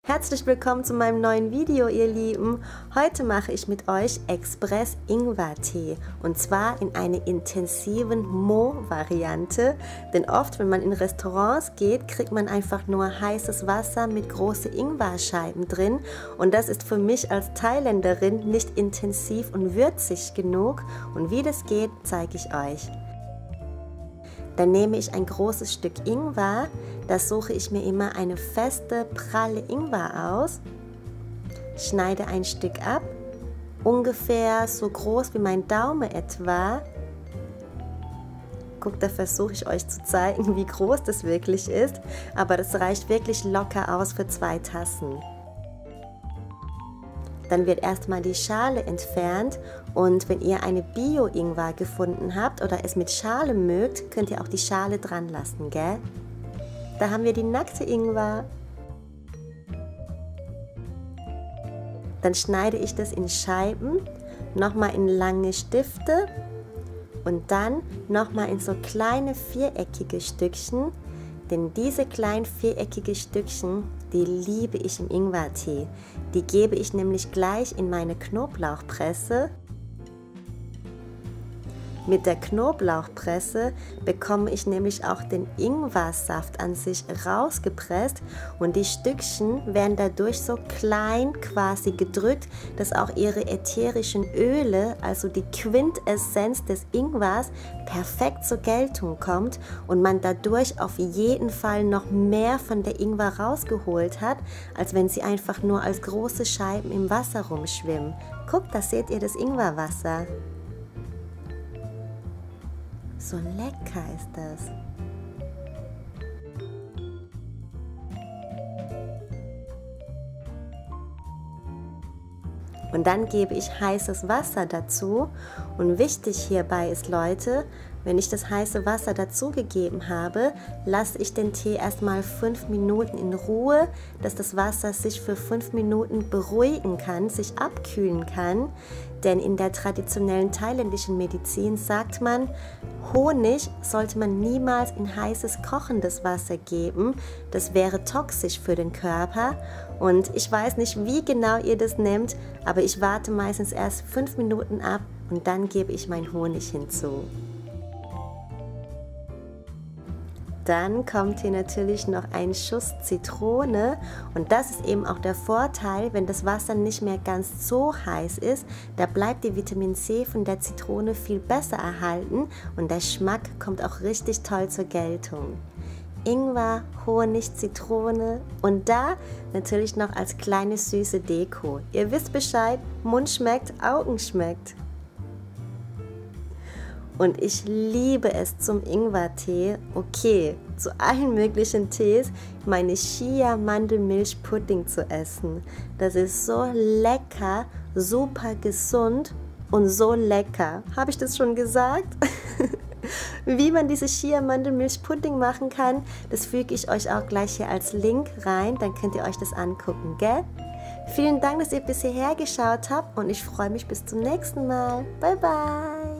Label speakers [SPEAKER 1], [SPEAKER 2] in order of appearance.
[SPEAKER 1] Herzlich willkommen zu meinem neuen Video, ihr Lieben. Heute mache ich mit euch Express Ingwertee und zwar in einer intensiven Mo-Variante. Denn oft, wenn man in Restaurants geht, kriegt man einfach nur heißes Wasser mit großen Ingwerscheiben drin. Und das ist für mich als Thailänderin nicht intensiv und würzig genug. Und wie das geht, zeige ich euch. Dann nehme ich ein großes Stück Ingwer, das suche ich mir immer eine feste, pralle Ingwer aus, schneide ein Stück ab, ungefähr so groß wie mein Daumen etwa. Guckt, da versuche ich euch zu zeigen, wie groß das wirklich ist, aber das reicht wirklich locker aus für 2 Tassen. Dann wird erstmal die Schale entfernt und wenn ihr eine Bio-Ingwer gefunden habt oder es mit Schale mögt, könnt ihr auch die Schale dran lassen, gell? Da haben wir die nackte Ingwer. Dann schneide ich das in Scheiben, nochmal in lange Stifte und dann nochmal in so kleine viereckige Stückchen. Denn diese kleinen viereckige Stückchen, die liebe ich im Ingwertee. Die gebe ich nämlich gleich in meine Knoblauchpresse. Mit der Knoblauchpresse bekomme ich nämlich auch den Ingwersaft an sich rausgepresst und die Stückchen werden dadurch so klein quasi gedrückt, dass auch ihre ätherischen Öle, also die Quintessenz des Ingwers, perfekt zur Geltung kommt und man dadurch auf jeden Fall noch mehr von der Ingwer rausgeholt hat, als wenn sie einfach nur als große Scheiben im Wasser rumschwimmen. Guckt, da seht ihr das Ingwerwasser. So lecker ist das. Und dann gebe ich heißes Wasser dazu. Und wichtig hierbei ist, Leute, wenn ich das heiße Wasser dazugegeben habe, lasse ich den Tee erstmal 5 Minuten in Ruhe, dass das Wasser sich für 5 Minuten beruhigen kann, sich abkühlen kann. Denn in der traditionellen thailändischen Medizin sagt man, Honig sollte man niemals in heißes kochendes Wasser geben. Das wäre toxisch für den Körper. Und ich weiß nicht, wie genau ihr das nehmt, aber ich warte meistens erst 5 Minuten ab und dann gebe ich meinen Honig hinzu. Dann kommt hier natürlich noch ein Schuss Zitrone und das ist eben auch der Vorteil, wenn das Wasser nicht mehr ganz so heiß ist, da bleibt die Vitamin C von der Zitrone viel besser erhalten und der Geschmack kommt auch richtig toll zur Geltung. Ingwer, Honig, Zitrone und da natürlich noch als kleine süße Deko. Ihr wisst Bescheid, Mund schmeckt, Augen schmeckt. Und ich liebe es zum Ingwertee, okay, zu allen möglichen Tees, meine Chia-Mandelmilch-Pudding zu essen. Das ist so lecker, super gesund und so lecker. Habe ich das schon gesagt? Wie man diese Chia-Mandelmilch-Pudding machen kann, das füge ich euch auch gleich hier als Link rein, dann könnt ihr euch das angucken, gell? Vielen Dank, dass ihr bis hierher geschaut habt und ich freue mich bis zum nächsten Mal. Bye, bye!